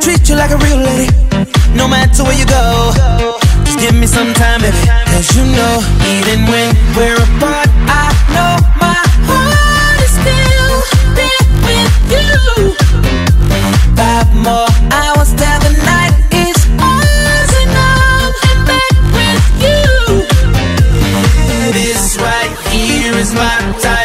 treat you like a real lady, no matter where you go. Just give me some time, baby, 'cause you know, even when we're apart, I know my heart is still there with you. 5 more hours till the night is ours, and I'm back with you. This right here is my time.